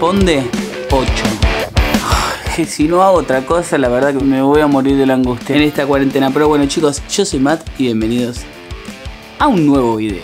responde 8. Que si no hago otra cosa, la verdad que me voy a morir de la angustia en esta cuarentena. Pero bueno, chicos, yo soy Matt y bienvenidos a un nuevo video.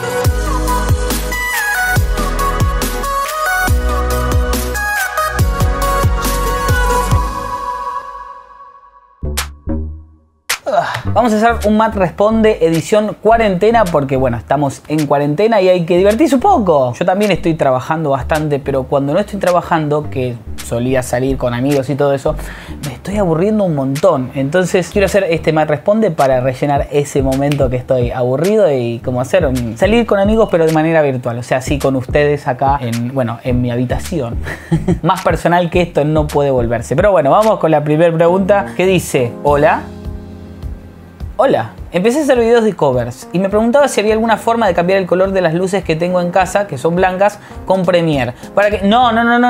Vamos a hacer un Matt Responde edición cuarentena porque bueno, estamos en cuarentena y hay que divertirse un poco. Yo también estoy trabajando bastante, pero cuando no estoy trabajando, que solía salir con amigos y todo eso, me estoy aburriendo un montón. Entonces quiero hacer este Matt Responde para rellenar ese momento que estoy aburrido y como hacer salir con amigos pero de manera virtual. O sea, así con ustedes acá en mi habitación. Más personal que esto no puede volverse. Pero bueno, vamos con la primera pregunta que dice: hola. Hola, empecé a hacer videos de covers y me preguntaba si había alguna forma de cambiar el color de las luces que tengo en casa, que son blancas, con Premiere. Para que... No.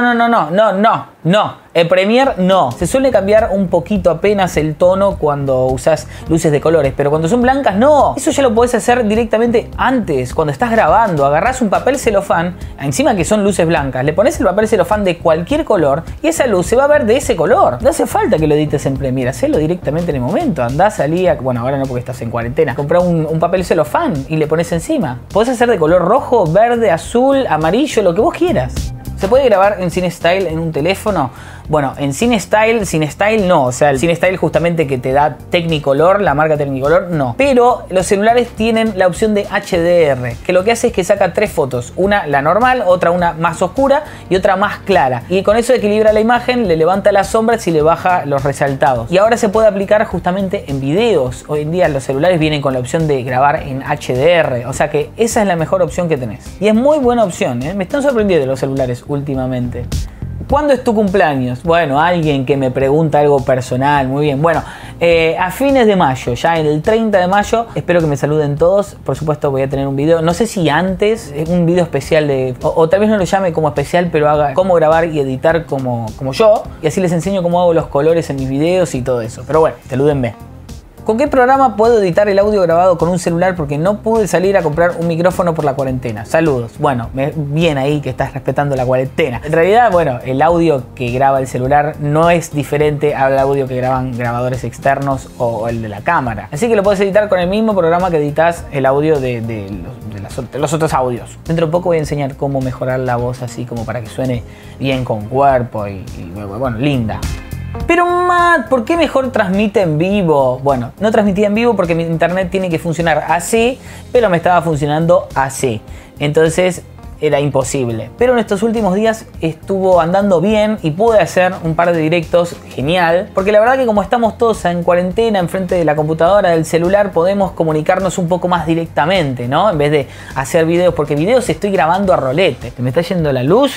En Premiere no. Se suele cambiar un poquito apenas el tono cuando usas luces de colores, pero cuando son blancas no. Eso ya lo podés hacer directamente antes, cuando estás grabando. Agarrás un papel celofán, encima que son luces blancas, le pones el papel celofán de cualquier color y esa luz se va a ver de ese color. No hace falta que lo edites en Premiere, hacelo directamente en el momento. Andá, salí a... Bueno, ahora no porque estás en cuarentena. Comprá un papel celofán y le pones encima. Podés hacer de color rojo, verde, azul, amarillo, lo que vos quieras. ¿Se puede grabar en CineStyle en un teléfono? Bueno, en CineStyle no. O sea, el CineStyle justamente que te da Technicolor, la marca Technicolor, no. Pero los celulares tienen la opción de HDR, que lo que hace es que saca 3 fotos. Una, la normal, otra una más oscura y otra más clara. Y con eso equilibra la imagen, le levanta las sombras y le baja los resaltados. Y ahora se puede aplicar justamente en videos. Hoy en día los celulares vienen con la opción de grabar en HDR. O sea que esa es la mejor opción que tenés. Y es muy buena opción, ¿eh? Me están sorprendiendo los celulares últimamente. ¿Cuándo es tu cumpleaños? Bueno, alguien que me pregunta algo personal, muy bien. Bueno, a fines de mayo, ya en el 30 de mayo, espero que me saluden todos. Por supuesto voy a tener un video, no sé si antes, un video especial de... O tal vez no lo llame como especial, pero haga cómo grabar y editar como yo. Y así les enseño cómo hago los colores en mis videos y todo eso. Pero bueno, salúdenme. ¿Con qué programa puedo editar el audio grabado con un celular? Porque no pude salir a comprar un micrófono por la cuarentena. Saludos. Bueno, bien ahí que estás respetando la cuarentena. En realidad, bueno, el audio que graba el celular no es diferente al audio que graban grabadores externos o el de la cámara. Así que lo puedes editar con el mismo programa que editas el audio de los otros audios. Dentro de poco voy a enseñar cómo mejorar la voz así como para que suene bien con cuerpo y bueno, linda. Pero Matt, ¿por qué mejor transmite en vivo? Bueno, no transmitía en vivo porque mi internet tiene que funcionar así, pero me estaba funcionando así. Entonces era imposible. Pero en estos últimos días estuvo andando bien y pude hacer un par de directos genial. Porque la verdad que como estamos todos en cuarentena, enfrente de la computadora, del celular, podemos comunicarnos un poco más directamente, ¿no? En vez de hacer videos, porque videos estoy grabando a rolete. ¿Me está yendo la luz?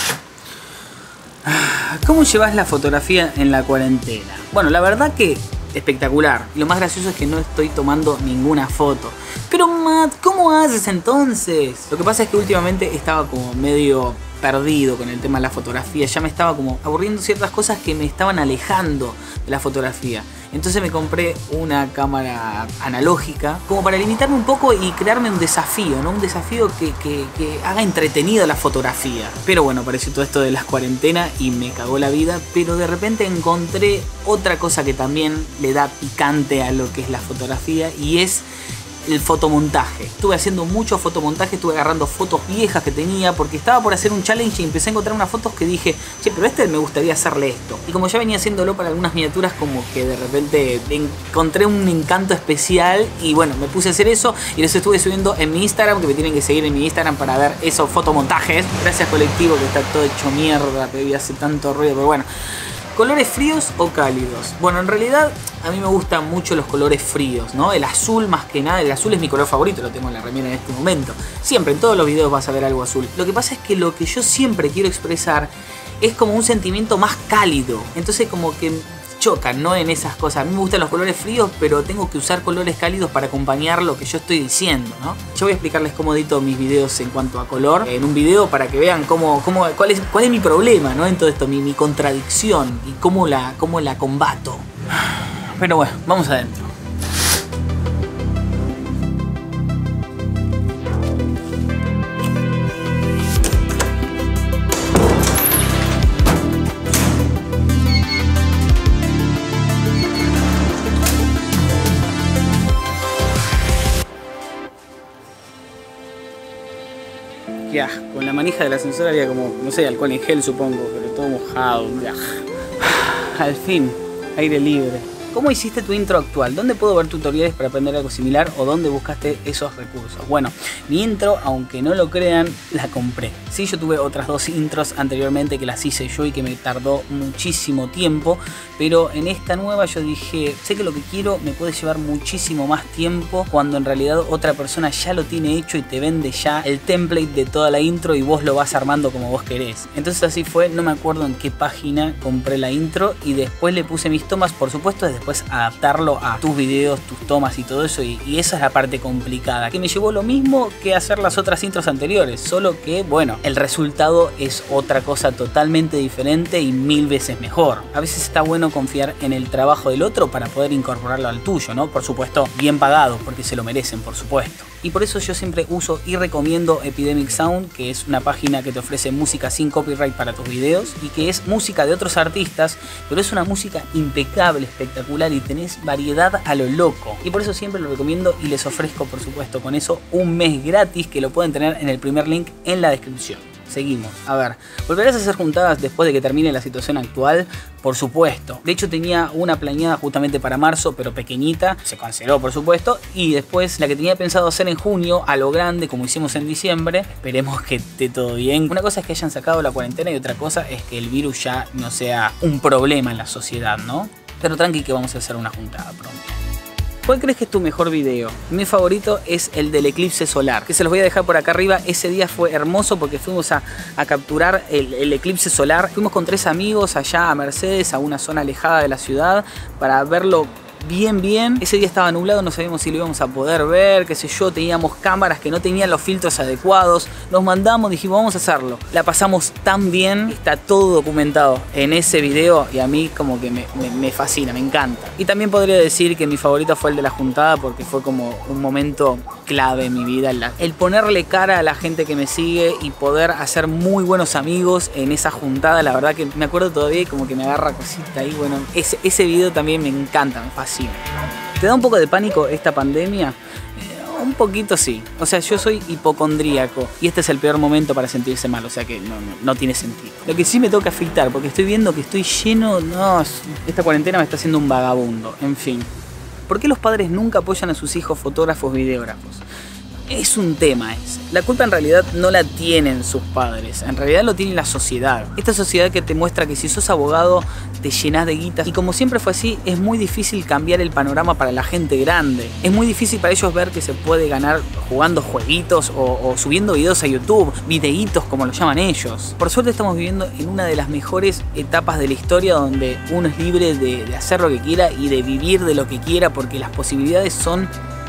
¿Cómo llevas la fotografía en la cuarentena? Bueno, la verdad que espectacular. Y lo más gracioso es que no estoy tomando ninguna foto. Pero Matt, ¿cómo haces entonces? Lo que pasa es que últimamente estaba como medio perdido con el tema de la fotografía. Ya me estaba como aburriendo ciertas cosas que me estaban alejando de la fotografía. Entonces me compré una cámara analógica como para limitarme un poco y crearme un desafío, ¿no? Un desafío que haga entretenida la fotografía. Pero bueno, apareció todo esto de las cuarentenas y me cagó la vida. Pero de repente encontré otra cosa que también le da picante a lo que es la fotografía y es el fotomontaje. Estuve haciendo mucho fotomontaje, estuve agarrando fotos viejas que tenía porque estaba por hacer un challenge y empecé a encontrar unas fotos que dije, che, pero me gustaría hacerle esto. Y como ya venía haciéndolo para algunas miniaturas, como que de repente encontré un encanto especial y bueno, me puse a hacer eso y los estuve subiendo en mi Instagram, que me tienen que seguir en mi Instagram para ver esos fotomontajes. Gracias colectivo, que está todo hecho mierda, que hace tanto ruido, pero bueno. ¿Colores fríos o cálidos? Bueno, en realidad a mí me gustan mucho los colores fríos, ¿no? El azul más que nada, el azul es mi color favorito, lo tengo en la remera en este momento. Siempre, en todos los videos vas a ver algo azul. Lo que pasa es que lo que yo siempre quiero expresar es como un sentimiento más cálido. Entonces como que chocan, ¿no? En esas cosas. A mí me gustan los colores fríos, pero tengo que usar colores cálidos para acompañar lo que yo estoy diciendo, ¿no? Yo voy a explicarles cómo edito mis videos en cuanto a color en un video para que vean cuál es mi problema, ¿no? En todo esto, mi contradicción y cómo la combato. Pero bueno, vamos adentro. Qué asco. En la manija del ascensor había como, no sé, alcohol en gel supongo, pero todo mojado. Al fin, aire libre. ¿Cómo hiciste tu intro actual? ¿Dónde puedo ver tutoriales para aprender algo similar o dónde buscaste esos recursos? Bueno, mi intro, aunque no lo crean, la compré. Sí, yo tuve otras 2 intros anteriormente que las hice yo y que me tardó muchísimo tiempo, pero en esta nueva yo dije, sé que lo que quiero me puede llevar muchísimo más tiempo cuando en realidad otra persona ya lo tiene hecho y te vende ya el template de toda la intro y vos lo vas armando como vos querés. Entonces así fue, no me acuerdo en qué página compré la intro y después le puse mis tomas, por supuesto, después adaptarlo a tus videos, tus tomas y todo eso, y esa es la parte complicada, que me llevó lo mismo que hacer las otras intros anteriores, solo que bueno, el resultado es otra cosa totalmente diferente y 1000 veces mejor. A veces está bueno confiar en el trabajo del otro para poder incorporarlo al tuyo, ¿no? Por supuesto, bien pagado, porque se lo merecen, por supuesto. Y por eso yo siempre uso y recomiendo Epidemic Sound, que es una página que te ofrece música sin copyright para tus videos y que es música de otros artistas, pero es una música impecable, espectacular y tenés variedad a lo loco. Y por eso siempre lo recomiendo y les ofrezco, por supuesto, con eso un mes gratis que lo pueden tener en el primer link en la descripción. Seguimos. A ver, ¿volverás a hacer juntadas después de que termine la situación actual? Por supuesto. De hecho tenía una planeada justamente para marzo, pero pequeñita. Se canceló, por supuesto. Y después la que tenía pensado hacer en junio, a lo grande, como hicimos en diciembre. Esperemos que esté todo bien. Una cosa es que hayan sacado la cuarentena y otra cosa es que el virus ya no sea un problema en la sociedad, ¿no? Pero tranqui que vamos a hacer una juntada pronto. ¿Cuál crees que es tu mejor video? Mi favorito es el del eclipse solar, que se los voy a dejar por acá arriba. Ese día fue hermoso porque fuimos a capturar el eclipse solar. Fuimos con 3 amigos allá a Mercedes, a una zona alejada de la ciudad, para verlo bien. Ese día estaba nublado, no sabíamos si lo íbamos a poder ver, qué sé yo, teníamos cámaras que no tenían los filtros adecuados, nos mandamos, dijimos vamos a hacerlo. La pasamos tan bien, está todo documentado en ese video y a mí como que me fascina, me encanta. Y también podría decir que mi favorito fue el de la juntada porque fue como un momento clave en mi vida, el ponerle cara a la gente que me sigue y poder hacer muy buenos amigos en esa juntada. La verdad que me acuerdo todavía y como que me agarra cosita ahí. Bueno, ese video también me encanta, me fascina. ¿Te da un poco de pánico esta pandemia? Un poquito sí. O sea, yo soy hipocondríaco y este es el peor momento para sentirse mal, o sea que no tiene sentido. Lo que sí me toca afectar porque estoy viendo que estoy lleno... No, esta cuarentena me está haciendo un vagabundo. En fin. ¿Por qué los padres nunca apoyan a sus hijos fotógrafos, videógrafos? Es un tema ese. La culpa en realidad no la tienen sus padres, en realidad lo tiene la sociedad. Esta sociedad que te muestra que si sos abogado te llenás de guitas y como siempre fue así, es muy difícil cambiar el panorama para la gente grande. Es muy difícil para ellos ver que se puede ganar jugando jueguitos o subiendo videos a YouTube, videitos como lo llaman ellos. Por suerte estamos viviendo en una de las mejores etapas de la historia donde uno es libre de hacer lo que quiera y de vivir de lo que quiera porque las posibilidades son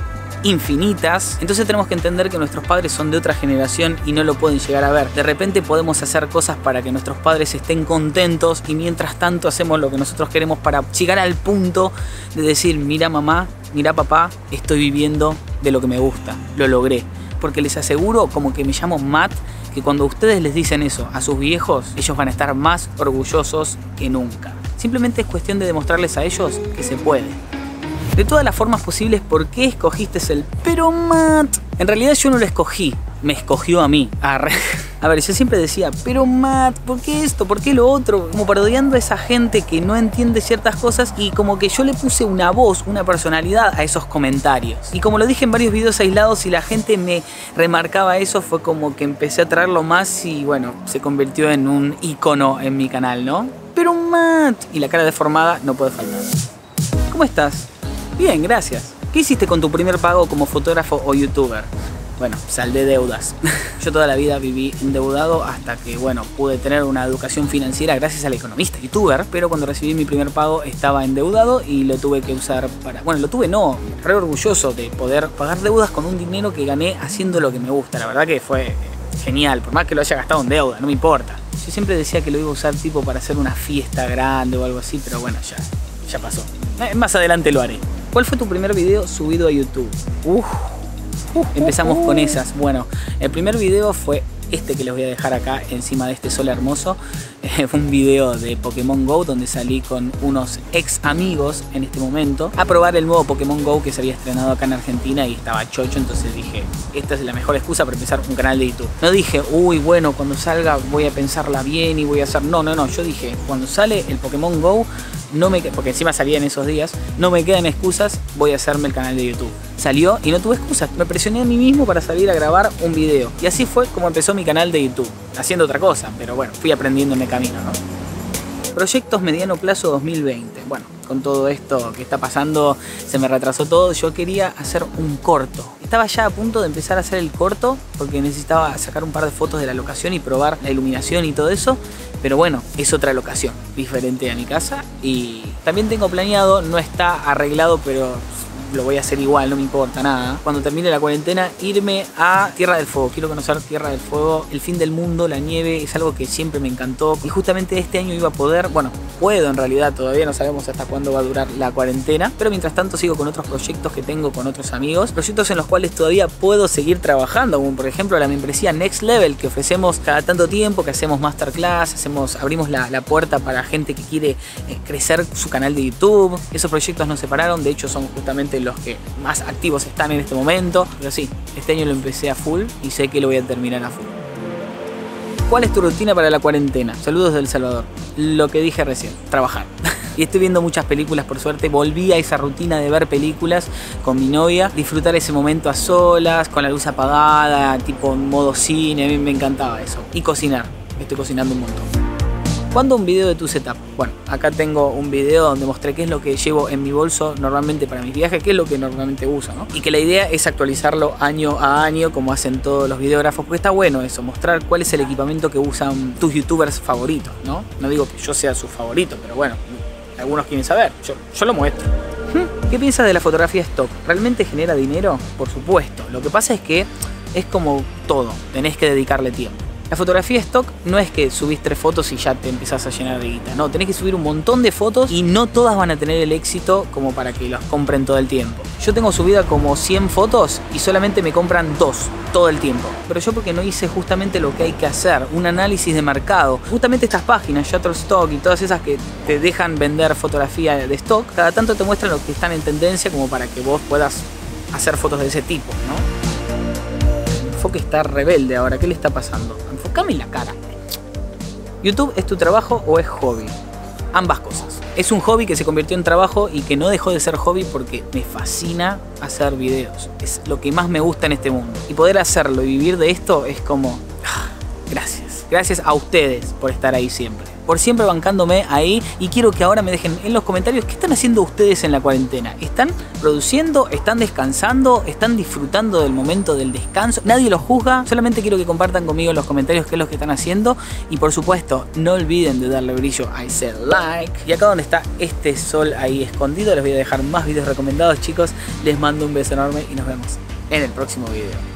infinitas. Entonces tenemos que entender que nuestros padres son de otra generación y no lo pueden llegar a ver. De repente podemos hacer cosas para que nuestros padres estén contentos y mientras tanto hacemos lo que nosotros queremos para llegar al punto de decir, mira mamá, mira papá, estoy viviendo de lo que me gusta, lo logré. Porque les aseguro, como que me llamo Matt, que cuando ustedes les dicen eso a sus viejos, ellos van a estar más orgullosos que nunca. Simplemente es cuestión de demostrarles a ellos que se puede. De todas las formas posibles, ¿por qué escogiste el pero Matt? En realidad yo no lo escogí, me escogió a mí. A ver, yo siempre decía, pero Matt, ¿por qué esto? ¿Por qué lo otro? Como parodiando a esa gente que no entiende ciertas cosas y como que yo le puse una voz, una personalidad a esos comentarios. Y como lo dije en varios videos aislados y la gente me remarcaba eso, fue como que empecé a traerlo más y bueno, se convirtió en un icono en mi canal, ¿no? Pero Matt, y la cara deformada no puede faltar. ¿Cómo estás? Bien, gracias. ¿Qué hiciste con tu primer pago como fotógrafo o youtuber? Bueno, saldé deudas. Yo toda la vida viví endeudado hasta que, bueno, pude tener una educación financiera gracias al economista youtuber, pero cuando recibí mi primer pago estaba endeudado y lo tuve que usar para... Bueno, lo tuve no, re orgulloso de poder pagar deudas con un dinero que gané haciendo lo que me gusta. La verdad que fue genial, por más que lo haya gastado en deuda, no me importa. Yo siempre decía que lo iba a usar tipo para hacer una fiesta grande o algo así, pero bueno, ya pasó. Más adelante lo haré. ¿Cuál fue tu primer video subido a YouTube? Empezamos con esas. Bueno, el primer video fue este que les voy a dejar acá encima de este sol hermoso. un video de Pokémon GO donde salí con unos ex amigos en este momento a probar el nuevo Pokémon GO que se había estrenado acá en Argentina y estaba chocho, entonces dije, esta es la mejor excusa para empezar un canal de YouTube. No dije, uy, bueno, cuando salga voy a pensarla bien y voy a hacer... No, yo dije, cuando sale el Pokémon GO, porque encima salía en esos días, no me quedan excusas, voy a hacerme el canal de YouTube. Salió y no tuve excusas, me presioné a mí mismo para salir a grabar un video. Y así fue como empezó mi canal de YouTube, haciendo otra cosa, pero bueno, fui aprendiendo en el camino, ¿no? Proyectos mediano plazo 2020. Bueno, con todo esto que está pasando, se me retrasó todo. Yo quería hacer un corto. Estaba ya a punto de empezar a hacer el corto porque necesitaba sacar un par de fotos de la locación y probar la iluminación y todo eso. Pero bueno, es otra locación, diferente a mi casa. Y también tengo planeado, no está arreglado, pero lo voy a hacer igual, no me importa nada. Cuando termine la cuarentena, irme a Tierra del Fuego. Quiero conocer Tierra del Fuego, el fin del mundo, la nieve, es algo que siempre me encantó. Y justamente este año iba a poder, bueno, puedo en realidad, todavía no sabemos hasta cuándo va a durar la cuarentena. Pero mientras tanto sigo con otros proyectos que tengo con otros amigos. Proyectos en los cuales todavía puedo seguir trabajando, como por ejemplo la membresía Next Level, que ofrecemos cada tanto tiempo, que hacemos masterclass, abrimos la puerta para gente que quiere crecer su canal de YouTube. Esos proyectos nos separaron, de hecho son justamente los que más activos están en este momento. Pero sí, este año lo empecé a full y sé que lo voy a terminar a full. ¿Cuál es tu rutina para la cuarentena? Saludos de El Salvador. Lo que dije recién, trabajar. Y estoy viendo muchas películas, por suerte. Volví a esa rutina de ver películas con mi novia, disfrutar ese momento a solas, con la luz apagada, tipo en modo cine. A mí me encantaba eso. Y cocinar. Estoy cocinando un montón. ¿Cuándo un video de tu setup? Bueno, acá tengo un video donde mostré qué es lo que llevo en mi bolso normalmente para mis viajes, qué es lo que normalmente uso, ¿no? Y que la idea es actualizarlo año a año, como hacen todos los videógrafos, porque está bueno eso, mostrar cuál es el equipamiento que usan tus youtubers favoritos, ¿no? No digo que yo sea su favorito, pero bueno, algunos quieren saber, yo lo muestro. ¿Qué piensas de la fotografía stock? ¿Realmente genera dinero? Por supuesto. Lo que pasa es que es como todo, tenés que dedicarle tiempo. La fotografía stock no es que subís 3 fotos y ya te empezás a llenar de guita. No, tenés que subir un montón de fotos y no todas van a tener el éxito como para que las compren todo el tiempo. Yo tengo subida como 100 fotos y solamente me compran 2 todo el tiempo. Pero yo porque no hice justamente lo que hay que hacer, un análisis de mercado. Justamente estas páginas, Shutterstock y todas esas que te dejan vender fotografía de stock, cada tanto te muestran lo que están en tendencia como para que vos puedas hacer fotos de ese tipo, ¿no? Que está rebelde ahora, ¿qué le está pasando? Enfócame en la cara. ¿YouTube es tu trabajo o es hobby? Ambas cosas. Es un hobby que se convirtió en trabajo y que no dejó de ser hobby porque me fascina hacer videos. Es lo que más me gusta en este mundo. Y poder hacerlo y vivir de esto es como... Gracias. Gracias a ustedes por estar ahí siempre. Por siempre bancándome ahí, y quiero que ahora me dejen en los comentarios qué están haciendo ustedes en la cuarentena. ¿Están produciendo? ¿Están descansando? ¿Están disfrutando del momento del descanso? Nadie los juzga, solamente quiero que compartan conmigo en los comentarios qué es lo que están haciendo. Y por supuesto, no olviden de darle brillo a ese like. Y acá donde está este sol ahí escondido, les voy a dejar más videos recomendados, chicos. Les mando un beso enorme y nos vemos en el próximo video.